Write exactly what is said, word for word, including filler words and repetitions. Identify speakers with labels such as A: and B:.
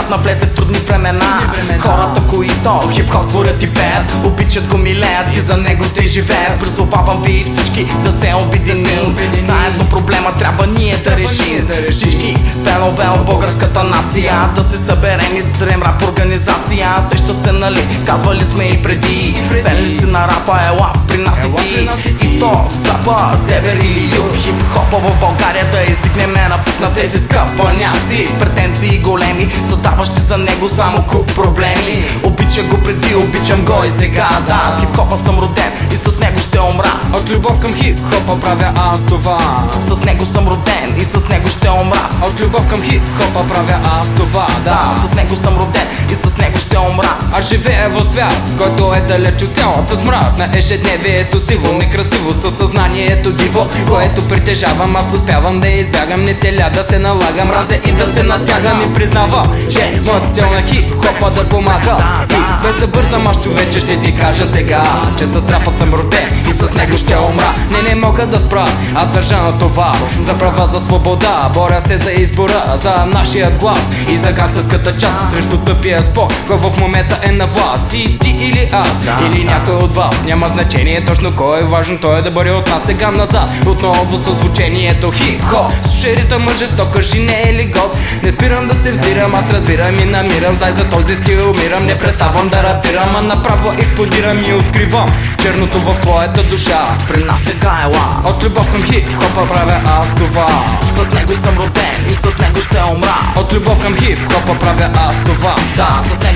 A: свят навлезе в трудни времена. Хората, които хип-хоп творят и пеят, обичат го, милеят и за него те живеят. Призовавам ви всички да се обединим, заедно проблема трябва ние да решим. Всички фенове от българската нация да се съберем и създадем рап организация. Сеща се, нали, казвали сме и преди, пели си на рапа, ела при нас и ти. Изток, запад, север или юг, хип-хопа в България да издигнем на път на тези скъпаняци с претенции големи, създаващи за него само куп проблеми. Обичам го преди, обичам го и сега, да, с хип-хопа съм роден и с него ще умра.
B: От любов към хип-хопа правя аз това.
A: С него съм роден и с него ще умра.
B: От любов към хип-хопа правя аз това,
A: да, с него съм роден и с него ще умра.
B: Аз живея в свят, който е далеч от цялата смрад на ежедневието сиво, некрасиво със съзнанието диво, което притежавам. Аз успявам да избягам, не целя да се налагам, мразя и да се натягам и признавам, че моят стил на хип-хопа да помага. И без да бързам аз, човече, ще ти кажа сега, че с рапът съм роден и с него ще умра. Не, не мога да спра, аз държа на това, за права, за свобода, боря се за избора, за нашият глас и за гангстерската част срещу тъпия спор, кой в момента е на власт. Ти, ти или аз, или някой от вас, няма значение точно кой е, важно той е да бъде от нас сега назад. Отново със звучението хип-хоп, слушай ритъма жесток, кажи не е ли год. Не спирам да се взирам, аз разбирам и намирам, знай за този стил умирам, не преставам да рапирам, а направо експлодирам и откривам черното в твоята душа.
A: При нас сега ела.
B: От любов към хип-хопа правя аз това.
A: С него съм роден и с него ще умра.
B: От любов към хип-хопа правя аз това.
A: Да, с него